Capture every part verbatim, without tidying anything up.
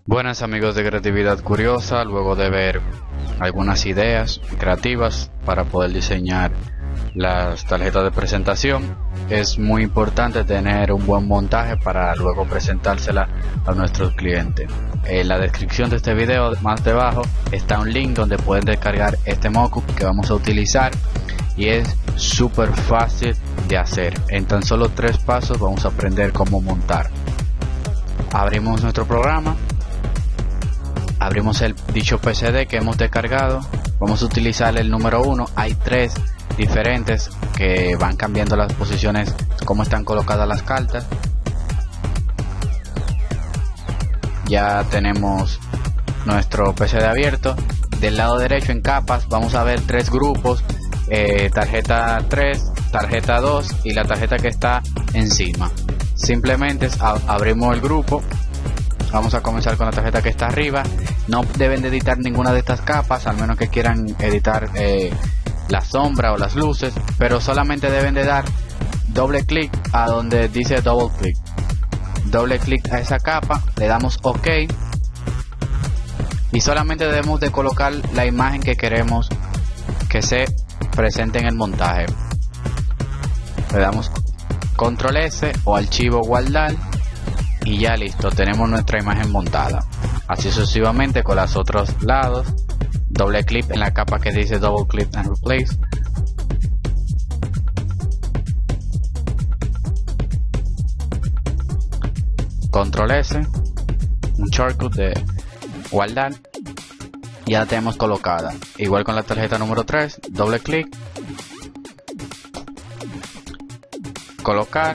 Buenas amigos de Creatividad Curiosa, luego de ver algunas ideas creativas para poder diseñar las tarjetas de presentación, es muy importante tener un buen montaje para luego presentársela a nuestros clientes. En la descripción de este video, más debajo, está un link donde pueden descargar este mockup que vamos a utilizar y es súper fácil de hacer. En tan solo tres pasos vamos a aprender cómo montar. Abrimos nuestro programa. Abrimos el dicho P C D que hemos descargado. Vamos a utilizar el número uno. Hay tres diferentes que van cambiando las posiciones, cómo están colocadas las cartas. Ya tenemos nuestro P C D abierto. Del lado derecho en capas vamos a ver tres grupos, eh, tarjeta tres, tarjeta dos y la tarjeta que está encima. Simplemente abrimos el grupo. Vamos a comenzar con la tarjeta que está arriba. No deben de editar ninguna de estas capas, al menos que quieran editar eh, la sombra o las luces, pero solamente deben de dar doble clic a donde dice double click. Doble clic a esa capa, le damos OK y solamente debemos de colocar la imagen que queremos que se presente en el montaje. Le damos control S o archivo guardar y ya listo, tenemos nuestra imagen montada. Así sucesivamente con los otros lados. Doble clic en la capa que dice double click and replace. Control S, un shortcut de guardar. Ya la tenemos colocada. Igual con la tarjeta número tres, doble clic, colocar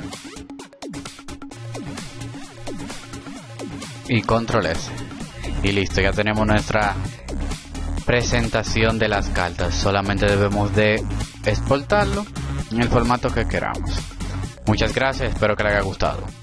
y control S. Y listo, ya tenemos nuestra presentación de las cartas. Solamente debemos de exportarlo en el formato que queramos. Muchas gracias, espero que les haya gustado.